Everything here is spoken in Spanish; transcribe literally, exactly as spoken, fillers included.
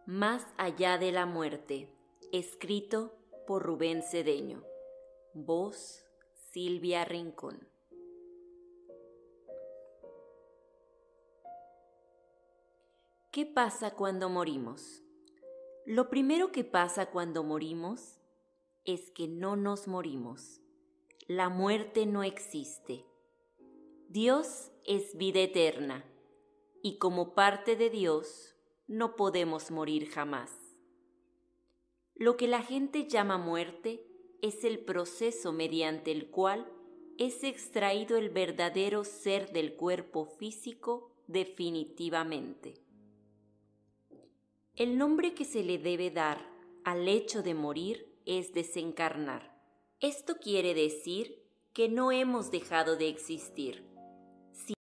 Más allá de la muerte, escrito por Rubén Cedeño. Voz, Silvia Rincón. ¿Qué pasa cuando morimos? Lo primero que pasa cuando morimos es que no nos morimos. La muerte no existe. Dios es vida eterna y como parte de Dios no podemos morir jamás. Lo que la gente llama muerte es el proceso mediante el cual es extraído el verdadero ser del cuerpo físico definitivamente. El nombre que se le debe dar al hecho de morir es desencarnar. Esto quiere decir que no hemos dejado de existir,